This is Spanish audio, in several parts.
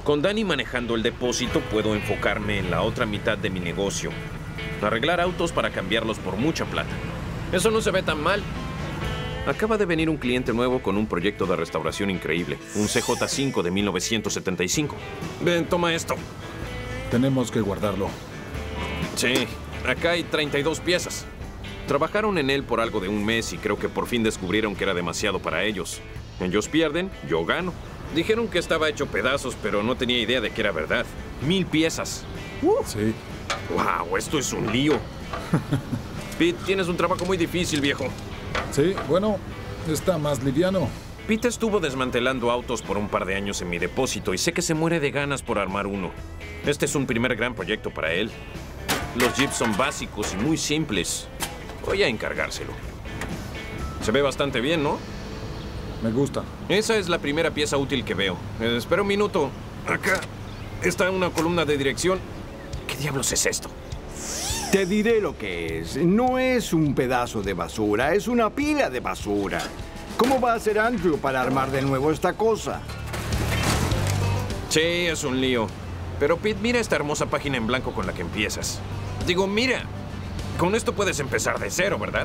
Con Danny manejando el depósito, puedo enfocarme en la otra mitad de mi negocio. Arreglar autos para cambiarlos por mucha plata. Eso no se ve tan mal. Acaba de venir un cliente nuevo con un proyecto de restauración increíble. Un CJ5 de 1975. Ven, toma esto. Tenemos que guardarlo. Sí, acá hay 32 piezas. Trabajaron en él por algo de un mes y creo que por fin descubrieron que era demasiado para ellos. Ellos pierden, yo gano. Dijeron que estaba hecho pedazos, pero no tenía idea de que era verdad. 1000 piezas. Sí. ¡Wow! Esto es un lío. Pete, tienes un trabajo muy difícil, viejo. Sí, bueno, está más liviano. Pete estuvo desmantelando autos por un par de años en mi depósito y sé que se muere de ganas por armar uno. Este es un primer gran proyecto para él. Los jeeps son básicos y muy simples. Voy a encargárselo. Se ve bastante bien, ¿no? Me gusta. Esa es la primera pieza útil que veo. Espera un minuto. Acá está una columna de dirección. ¿Qué diablos es esto? Te diré lo que es. No es un pedazo de basura, es una pila de basura. ¿Cómo va a ser Andrew para armar de nuevo esta cosa? Sí, es un lío. Pero Pete, mira esta hermosa página en blanco con la que empiezas. Digo, mira. Con esto puedes empezar de cero, ¿verdad?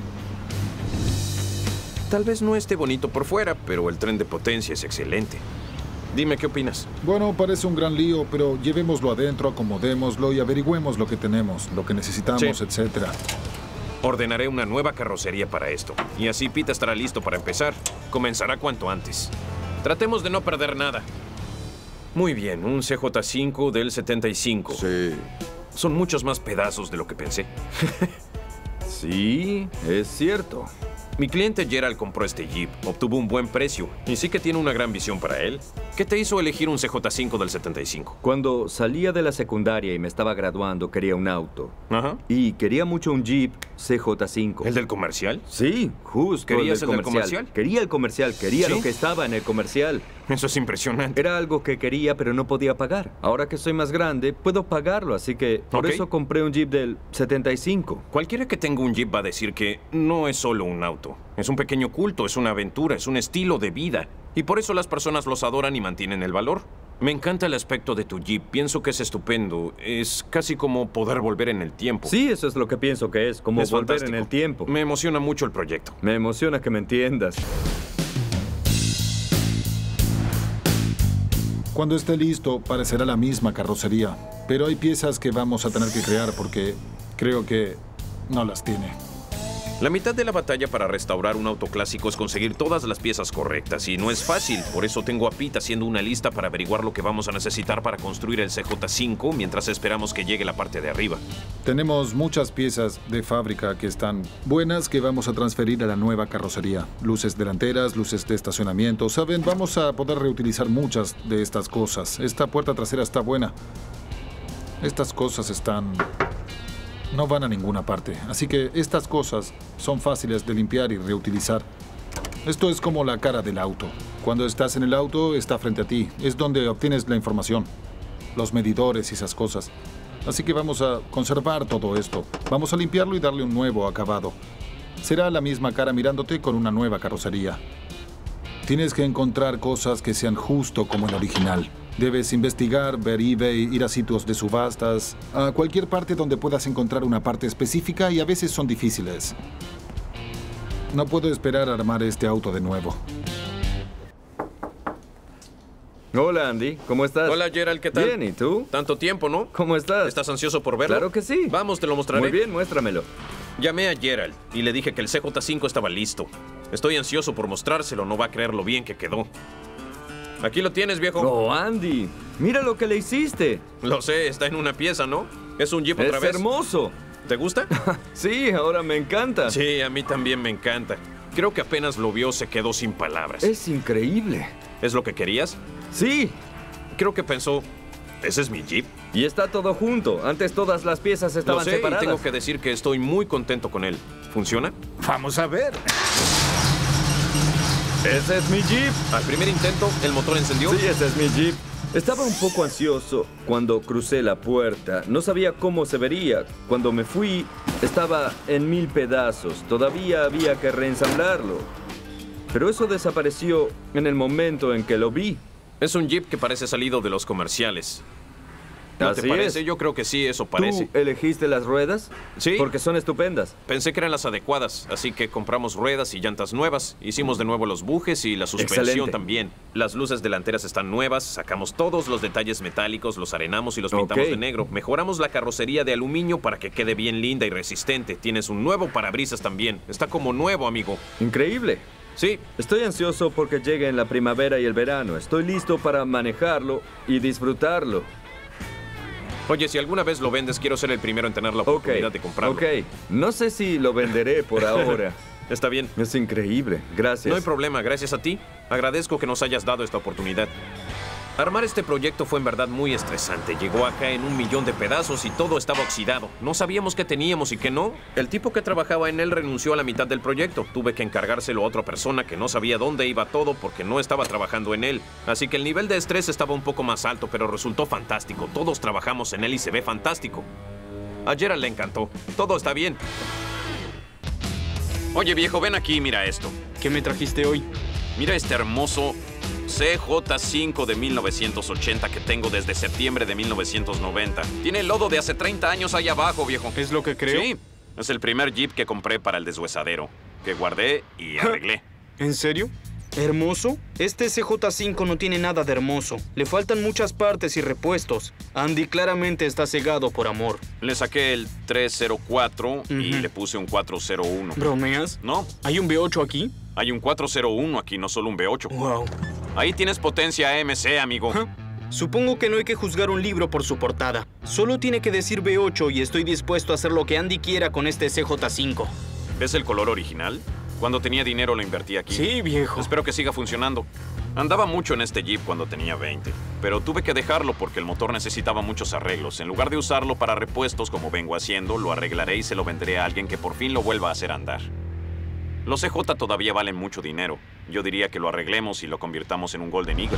Tal vez no esté bonito por fuera, pero el tren de potencia es excelente. Dime, ¿qué opinas? Bueno, parece un gran lío, pero llevémoslo adentro, acomodémoslo y averigüemos lo que tenemos, lo que necesitamos, Sí. etcétera. Ordenaré una nueva carrocería para esto. Y así Pete estará listo para empezar. Comenzará cuanto antes. Tratemos de no perder nada. Muy bien, un CJ5 del 75. Sí. Son muchos más pedazos de lo que pensé. Sí, es cierto. Mi cliente Gerald compró este Jeep, obtuvo un buen precio y sí que tiene una gran visión para él. ¿Qué te hizo elegir un CJ5 del 75? Cuando salía de la secundaria y me estaba graduando, quería un auto. Ajá. Y quería mucho un Jeep CJ5. ¿El del comercial? Sí, justo. ¿Querías el del comercial? Quería el comercial, quería ¿Sí? lo que estaba en el comercial. Eso es impresionante. Era algo que quería, pero no podía pagar. Ahora que soy más grande, puedo pagarlo, así que por Ok. eso compré un Jeep del 75. Cualquiera que tenga un Jeep va a decir que no es solo un auto. Es un pequeño culto, es una aventura, es un estilo de vida. Y por eso las personas los adoran y mantienen el valor. Me encanta el aspecto de tu Jeep. Pienso que es estupendo. Es casi como poder volver en el tiempo. Sí, eso es lo que pienso que es, como Es volver fantástico. en el tiempo. Me emociona mucho el proyecto. Me emociona que me entiendas. Cuando esté listo, parecerá la misma carrocería, pero hay piezas que vamos a tener que crear porque creo que no las tiene. La mitad de la batalla para restaurar un auto clásico es conseguir todas las piezas correctas y no es fácil. Por eso tengo a Pete haciendo una lista para averiguar lo que vamos a necesitar para construir el CJ5 mientras esperamos que llegue la parte de arriba. Tenemos muchas piezas de fábrica que están buenas que vamos a transferir a la nueva carrocería. Luces delanteras, luces de estacionamiento. Saben, vamos a poder reutilizar muchas de estas cosas. Esta puerta trasera está buena. Estas cosas no van a ninguna parte. Así que estas cosas son fáciles de limpiar y reutilizar. Esto es como la cara del auto. Cuando estás en el auto, está frente a ti. Es donde obtienes la información. Los medidores y esas cosas. Así que vamos a conservar todo esto. Vamos a limpiarlo y darle un nuevo acabado. Será la misma cara mirándote con una nueva carrocería. Tienes que encontrar cosas que sean justo como el original. Debes investigar, ver eBay, ir a sitios de subastas, a cualquier parte donde puedas encontrar una parte específica y a veces son difíciles. No puedo esperar a armar este auto de nuevo. Hola, Andy. ¿Cómo estás? Hola, Gerald, ¿qué tal? Bien, ¿y tú? Tanto tiempo, ¿no? ¿Cómo estás? ¿Estás ansioso por verlo? Claro que sí. Vamos, te lo mostraré. Muy bien, muéstramelo. Llamé a Gerald y le dije que el CJ5 estaba listo. Estoy ansioso por mostrárselo, no va a creer lo bien que quedó. Aquí lo tienes, viejo. Oh, Andy. Mira lo que le hiciste. Lo sé, está en una pieza, ¿no? Es un Jeep otra Es vez. hermoso. ¿Te gusta? Sí, ahora me encanta. Sí, a mí también me encanta. Creo que apenas lo vio se quedó sin palabras. Es increíble. ¿Es lo que querías? Sí. Creo que pensó, ¿ese es mi Jeep? Y está todo junto. Antes todas las piezas Lo estaban sé separadas. y tengo que decir que estoy muy contento con él. ¿Funciona? Vamos a ver. Ese es mi Jeep. Al primer intento, el motor encendió. Sí, ese es mi Jeep. Estaba un poco ansioso cuando crucé la puerta. No sabía cómo se vería. Cuando me fui, estaba en 1000 pedazos. Todavía había que reensamblarlo. Pero eso desapareció en el momento en que lo vi. Es un Jeep que parece salido de los comerciales. ¿No te Así parece? es. Yo creo que sí, eso parece. ¿Tú elegiste las ruedas? Sí. Porque son estupendas. Pensé que eran las adecuadas, así que compramos ruedas y llantas nuevas. Hicimos de nuevo los bujes y la suspensión Excelente. también. Las luces delanteras están nuevas, sacamos todos los detalles metálicos, los arenamos y los pintamos Ok. de negro. Mejoramos la carrocería de aluminio para que quede bien linda y resistente. Tienes un nuevo parabrisas también. Está como nuevo, amigo. Increíble. Sí, Estoy ansioso porque llegue en la primavera y el verano. Estoy listo para manejarlo y disfrutarlo. oye, si alguna vez lo vendes, quiero ser el primero en tener la Ok. oportunidad de comprarlo. Ok. No sé si lo venderé por ahora. Está bien. Es increíble. Gracias. No hay problema, gracias a ti. Agradezco que nos hayas dado esta oportunidad. Armar este proyecto fue en verdad muy estresante. Llegó acá en 1.000.000 de pedazos y todo estaba oxidado. No sabíamos qué teníamos y qué no. El tipo que trabajaba en él renunció a la mitad del proyecto. Tuve que encargárselo a otra persona que no sabía dónde iba todo porque no estaba trabajando en él. Así que el nivel de estrés estaba un poco más alto, pero resultó fantástico. Todos trabajamos en él y se ve fantástico. A Gerald le encantó. Todo está bien. Oye, viejo, ven aquí y mira esto. ¿Qué me trajiste hoy? Mira este hermoso CJ5 de 1980 que tengo desde septiembre de 1990. Tiene el lodo de hace 30 años ahí abajo, viejo. ¿Es lo que creo? Sí, es el primer Jeep que compré para el deshuesadero, que guardé y arreglé. ¿En serio? ¿Hermoso? Este CJ5 no tiene nada de hermoso. Le faltan muchas partes y repuestos. Andy claramente está cegado por amor. Le saqué el 304 y Ujú. le puse un 401. ¿Bromeas? ¿No? ¿Hay un V8 aquí? Hay un 401 aquí, no solo un V8. Wow. Ahí tienes potencia AMC, amigo. Supongo que no hay que juzgar un libro por su portada. Solo tiene que decir V8 y estoy dispuesto a hacer lo que Andy quiera con este CJ5. ¿Ves el color original? Cuando tenía dinero lo invertí aquí. Sí, viejo. Espero que siga funcionando. Andaba mucho en este Jeep cuando tenía 20, pero tuve que dejarlo porque el motor necesitaba muchos arreglos. En lugar de usarlo para repuestos como vengo haciendo, lo arreglaré y se lo venderé a alguien que por fin lo vuelva a hacer andar. Los CJ todavía valen mucho dinero. Yo diría que lo arreglemos y lo convirtamos en un Golden Eagle.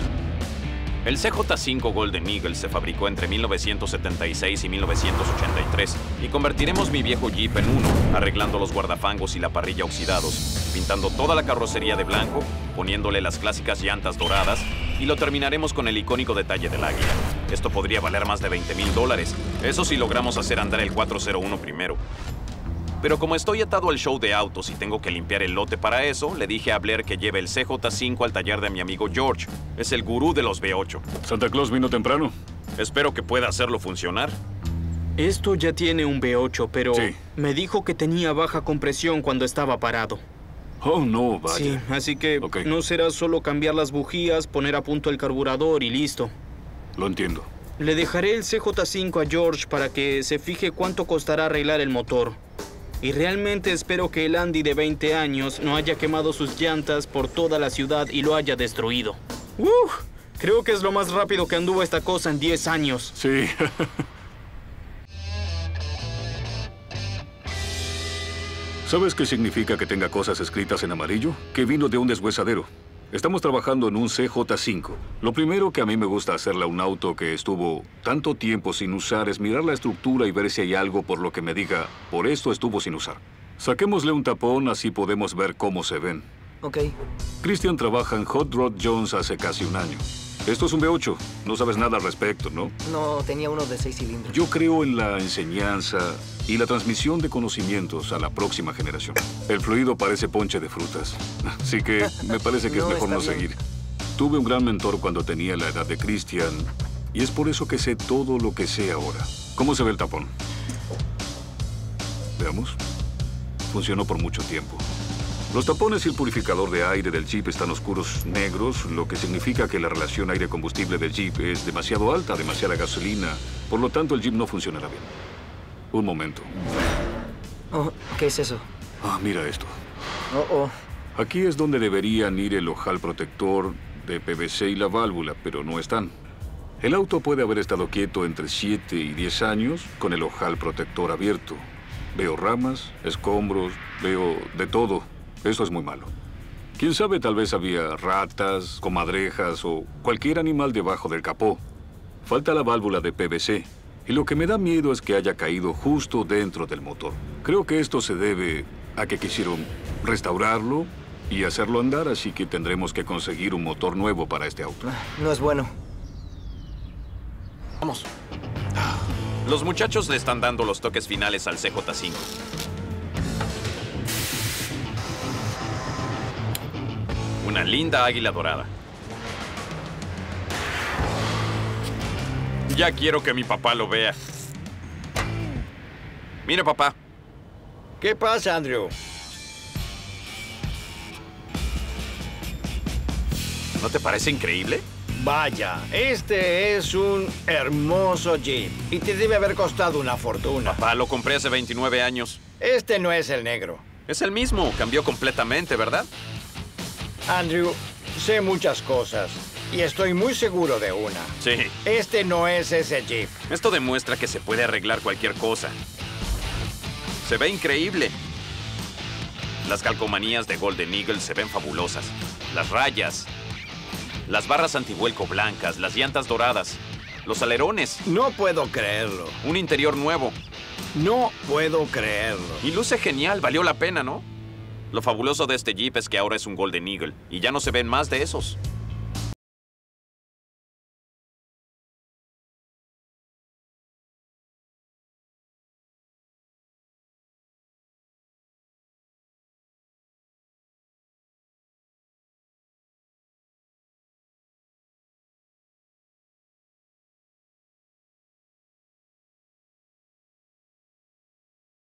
El CJ5 Golden Eagle se fabricó entre 1976 y 1983 y convertiremos mi viejo Jeep en uno, arreglando los guardafangos y la parrilla oxidados, pintando toda la carrocería de blanco, poniéndole las clásicas llantas doradas y lo terminaremos con el icónico detalle del águila. Esto podría valer más de $20,000. Eso si logramos hacer andar el 401 primero. Pero como estoy atado al show de autos y tengo que limpiar el lote para eso, le dije a Blair que lleve el CJ5 al taller de mi amigo George. Es el gurú de los V8. ¿Santa Claus vino temprano? Espero que pueda hacerlo funcionar. Esto ya tiene un V8, pero Sí. me dijo que tenía baja compresión cuando estaba parado. Oh, no, vaya. Sí, así que Ok. no será solo cambiar las bujías, poner a punto el carburador y listo. Lo entiendo. Le dejaré el CJ5 a George para que se fije cuánto costará arreglar el motor. Y realmente espero que el Andy de 20 años no haya quemado sus llantas por toda la ciudad y lo haya destruido. Creo que es lo más rápido que anduvo esta cosa en 10 años. Sí. ¿Sabes qué significa que tenga cosas escritas en amarillo? Que vino de un deshuesadero. Estamos trabajando en un CJ5. Lo primero que a mí me gusta hacerle a un auto que estuvo tanto tiempo sin usar es mirar la estructura y ver si hay algo por lo que me diga, por esto estuvo sin usar. Saquémosle un tapón, así podemos ver cómo se ven. Ok. Christian trabaja en Hot Rod Jones hace casi un año. Esto es un V8. No sabes nada al respecto, ¿no? No, tenía uno de 6 cilindros. Yo creo en la enseñanza y la transmisión de conocimientos a la próxima generación. El fluido parece ponche de frutas, así que me parece que es No, mejor no está bien. seguir. Tuve un gran mentor cuando tenía la edad de Christian y es por eso que sé todo lo que sé ahora. ¿Cómo se ve el tapón? Veamos. Funcionó por mucho tiempo. Los tapones y el purificador de aire del Jeep están oscuros negros, lo que significa que la relación aire-combustible del Jeep es demasiado alta, demasiada gasolina. Por lo tanto, el Jeep no funcionará bien. Un momento. Oh, ¿qué es eso? Ah, mira esto. Oh. Aquí es donde deberían ir el ojal protector de PVC y la válvula, pero no están. El auto puede haber estado quieto entre 7 y 10 años con el ojal protector abierto. Veo ramas, escombros, veo de todo. Eso es muy malo. Quién sabe, tal vez había ratas, comadrejas o cualquier animal debajo del capó. Falta la válvula de PVC. Y lo que me da miedo es que haya caído justo dentro del motor. Creo que esto se debe a que quisieron restaurarlo y hacerlo andar, así que tendremos que conseguir un motor nuevo para este auto. No es bueno. Vamos. Los muchachos le están dando los toques finales al CJ5. Una linda águila dorada. Ya quiero que mi papá lo vea. Mira, papá. ¿Qué pasa, Andrew? ¿No te parece increíble? Vaya, este es un hermoso Jeep y te debe haber costado una fortuna. Papá, lo compré hace 29 años. Este no es el negro. Es el mismo, cambió completamente, ¿verdad? Andrew, sé muchas cosas y estoy muy seguro de una. Sí. Este no es ese Jeep. Esto demuestra que se puede arreglar cualquier cosa. Se ve increíble. Las calcomanías de Golden Eagle se ven fabulosas. Las rayas, las barras antivuelco blancas, las llantas doradas, los alerones, No puedo creerlo. un interior nuevo. No puedo creerlo. Y luce genial, valió la pena, ¿no? Lo fabuloso de este Jeep es que ahora es un Golden Eagle y ya no se ven más de esos.